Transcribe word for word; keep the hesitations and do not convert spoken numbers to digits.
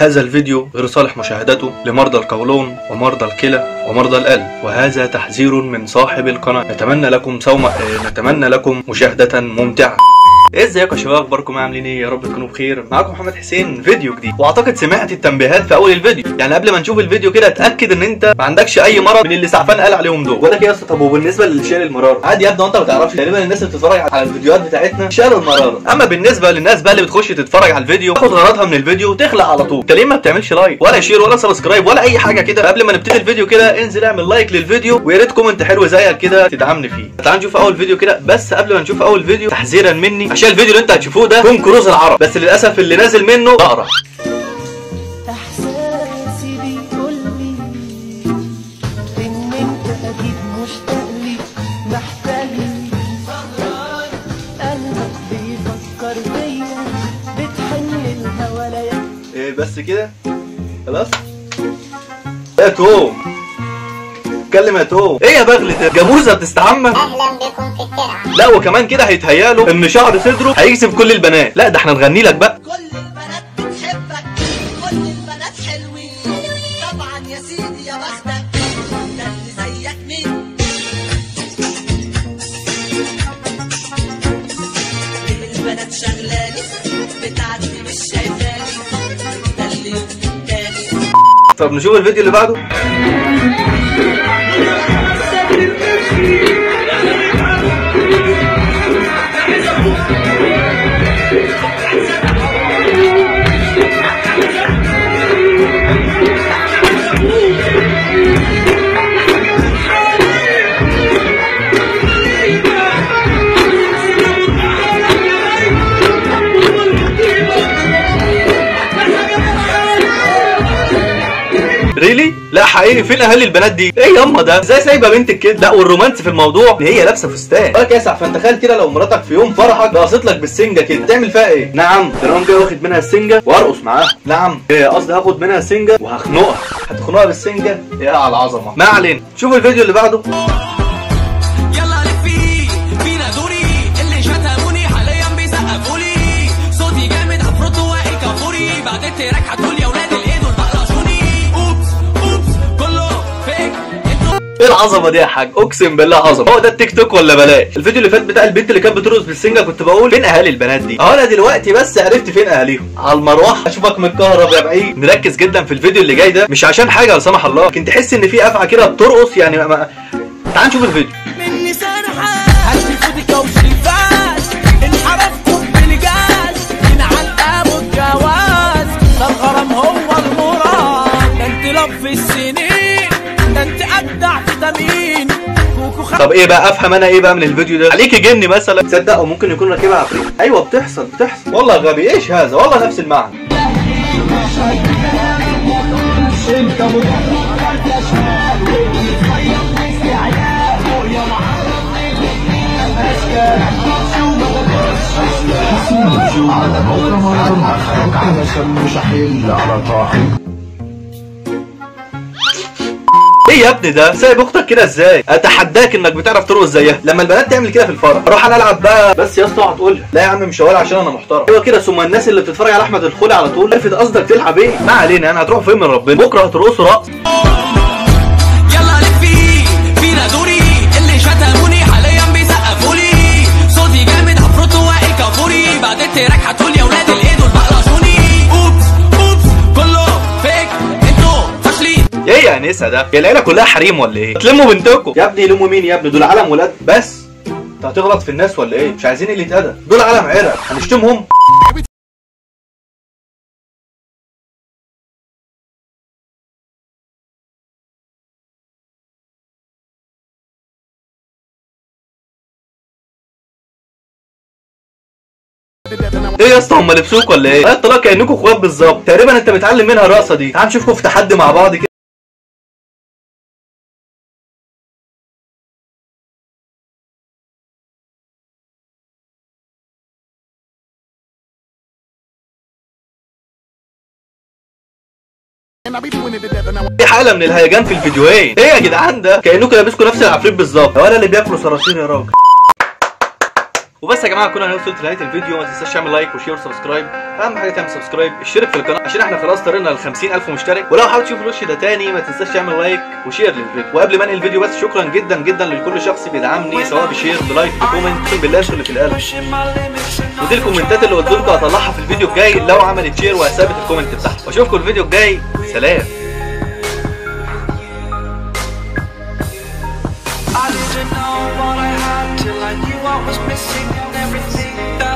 هذا الفيديو غير صالح مشاهدته لمرضى القولون ومرضى الكلى ومرضى القلب، وهذا تحذير من صاحب القناة. نتمنى لكم صوم نتمنى لكم مشاهدة ممتعة. ازيكم يا شباب، اخباركم عاملين ايه؟ يا رب تكونوا بخير. معاكم محمد حسين، فيديو جديد. واعتقد سمعت التنبيهات في اول الفيديو، يعني قبل ما نشوف الفيديو كده اتاكد ان انت ما عندكش اي مرض من اللي سعفان قال عليهم دول. بقول لك ايه يا اسطى، طب وبالنسبه للشال المراره عادي يا ابني؟ وانت ما تعرفش تقريبا الناس اللي بتتفرج على الفيديوهات بتاعتنا شالوا المراره. اما بالنسبه للناس بقى اللي بتخش تتفرج على الفيديو تاخد غرضها من الفيديو وتخلع على طول، انت ليه ما بتعملش لايك ولا شير ولا سبسكرايب ولا اي حاجه كده؟ قبل ما نبتدي الفيديو كده انزل اعمل لايك للفيديو، ويا ريت كومنت حلو زيك كده تدعمني فيه. تعال نشوف اول فيديو كده. بس قبل ما نشوف اول فيديو تحذيرا مني، عشان الفيديو اللي انت هتشوفوه ده توم كروز العرب، بس للاسف اللي نازل منه اقرا. احساسي بيقول لي ان انت اكيد مشتاق لي، محتاج لي، قلبك بيفكر بيا، بتحن الهوايا. ايه بس كده خلاص يا توم؟ اتكلم يا توم. ايه يا بغلة جاموسه بتستعمى؟ اهلا بكم في الترعه. لا وكمان كده هيتهيأله ان شعر صدره هيكسب كل البنات. لا ده احنا نغني لك بقى. كل البنات بتحبك، كل البنات حلوين، طبعا يا سيدي يا بختك، ده اللي زيك مين؟ ليه البنات شغلاني بتاعتي مش شايفاني، ده اللي يمكن تاني. طب نشوف الفيديو اللي بعده. ريلي؟ لا حقيقي، فين اهالي البنات دي؟ ايه ياما ده؟ ازاي سايبه بنتك كده؟ لا والرومانس في الموضوع ان هي لابسه فستان. بالك يا سعفان، تخيل كده لو مراتك في يوم فرحك رقصت لك بالسنجه كده، تعمل فيها ايه؟ نعم ده انا جاي واخد منها السنجه وارقص معاها. نعم ايه قصدي، هاخد منها السنجه وهخنقها. هتخنقها بالسنجه؟ يا على العظمه. ما علينا، شوفوا الفيديو اللي بعده. يلا لفي فينا دوري، اللي شتموني حاليا بيسقفوا لي، صوتي جامد عفروتو واقل كافوري، بعد التراك هتقول يا ولاد الايه دول بقلشوني. اوبس اوبس كله فيك. ايه العظمه دي يا حاج؟ اقسم بالله عظمه. هو ده التيك توك ولا بلاش؟ الفيديو اللي فات بتاع البنت اللي كانت بترقص بالسنجه كنت بقول فين اهالي البنات دي؟ اهو انا دلوقتي بس عرفت فين اهاليهم. على المروحه اشوفك متكهرب يا بعيد. نركز جدا في الفيديو اللي جاي ده، مش عشان حاجه لا سمح الله، لكن تحس ان في افعى كده بترقص يعني ما... ما... تعال نشوف الفيديو. مني سرحة هشوفك وشريفات، انحرفتم بالجاز، من علقة والجواز، ده الغرام هو المراد، ده انت لف السنين، ده انت ابدع فيتامين. طب ايه بقى افهم انا ايه بقى من الفيديو ده؟ عليكي جني مثلا؟ تصدق او ممكن يكون راكبها عفريت. ايوه بتحصل بتحصل والله. غبي ايش هذا؟ والله نفس المعنى. على موقع مهرجان على شم شحيل على طاحن. ايه يا ابني ده؟ سايب اختك كده ازاي؟ اتحداك انك بتعرف ترقص زيها. لما البنات تعمل كده في الفرح اروح انا العب بقى. بس يا اسطى اوعى تقولها لا يا عم مش هقولها عشان انا محترم. ايوه كده، ثم الناس اللي بتتفرج على احمد الخولي على طول عرفت قصدك تلعب ايه. ما علينا، انا هتروح فين من ربنا؟ بكره هترقصوا رقص. يلا لفي فينا دوري، اللي شتموني حاليا بيسقفوا لي، صوتي جامد عفروتو واقل كافوري، بعد التراك هتقول يا ولاد الايه دول بقلشوني. اوبس اوبس كله فيك، انتوا فاشلين. ايه يا انسه ده؟ هي العيله كلها حريم ولا ايه؟ تلموا بنتكم يا ابني. يلموا مين يا ابني؟ دول عالم ولاد بس. انت هتغلط في الناس ولا ايه؟ مش عايزين قله ادب. دول عالم عرق، هنشتمهم؟ ايه يا اسطى هم لبسوك ولا ايه؟ قالت طلاق كانكم اخوات بالظبط. تقريبا انت متعلم منها الرقصه دي. تعال نشوفكم في تحدي مع بعض كده. في حاله من الهيجان في الفيديوهين. ايه يا جدعان ده؟ كانكم لابسكم نفس العفريت بالظبط. ولا اللي بياكلوا صراصير يا راجل. وبس يا جماعه، كنا هنوصل لنهايه الفيديو. ما تنساش تعمل لايك وشير وسبسكرايب. اهم حاجه تعمل سبسكرايب، اشترك في القناه عشان احنا خلاص طريقنا ل خمسين ألف مشترك. ولو حابب تشوف الوش ده تاني ما تنساش تعمل لايك وشير للفيديو. وقبل ما انهي الفيديو بس، شكرا جدا جدا لكل شخص بيدعمني سواء بشير بلايك بكومنت، اقسم بالله اللي في القلب. ودي الكومنتات اللي قلت لكم هطلعها في الفيديو الجاي لو عملت شير وهثبت الكومنت بتاعها. واشوفكم الفيديو الجاي، سلام. I didn't know what I had till I knew what was missing and everything that